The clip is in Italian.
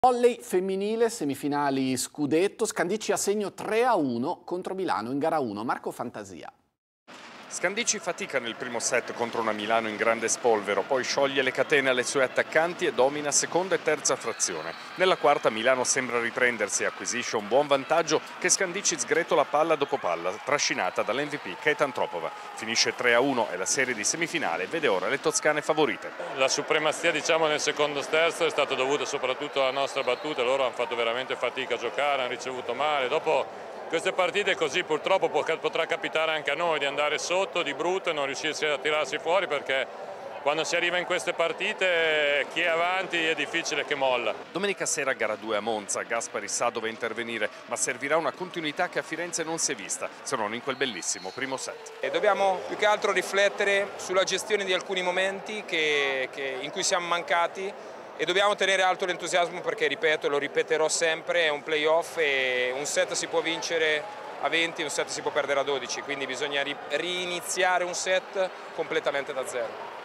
Volley femminile, semifinali scudetto, Scandicci a segno 3-1 contro Milano in gara 1. Marco Fantasia. Scandicci fatica nel primo set contro una Milano in grande spolvero, poi scioglie le catene alle sue attaccanti e domina seconda e terza frazione. Nella quarta Milano sembra riprendersi e acquisisce un buon vantaggio che Scandicci sgretola palla dopo palla, trascinata dall'MVP Keita Antropova. Finisce 3-1 e la serie di semifinale vede ora le toscane favorite. La supremazia nel secondo sterzo è stata dovuta soprattutto alla nostra battuta, loro hanno fatto veramente fatica a giocare, hanno ricevuto male. Dopo queste partite così purtroppo potrà capitare anche a noi di andare sotto di brutto e non riuscirsi a tirarsi fuori, perché quando si arriva in queste partite chi è avanti è difficile che molla. Domenica sera gara 2 a Monza, Gaspari sa dove intervenire, ma servirà una continuità che a Firenze non si è vista, se non in quel bellissimo primo set. E dobbiamo più che altro riflettere sulla gestione di alcuni momenti in cui siamo mancati e dobbiamo tenere alto l'entusiasmo perché, ripeto, lo ripeterò sempre, è un playoff e un set si può vincere a 20, un set si può perdere a 12, quindi bisogna riniziare un set completamente da zero.